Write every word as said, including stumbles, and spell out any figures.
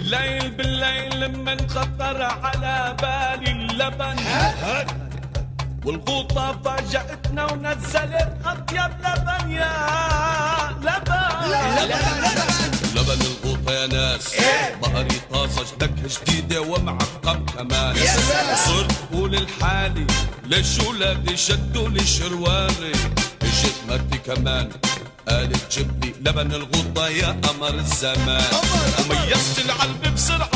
بالليل بالليل من خطر على بالي اللبن والغوطة فاجأتنا ونزلت أطيب لبن يا لبن لبن الغوطة يا ناس ظهري طازة نكهة جديدة ومعقم كمان صرت قول الحالي ليش ولادي شدوا لي شروالي اجت مرتي كمان قالت جيب لي لبن الغوطة يا قمر الزمان وميزت العلبة بسرعة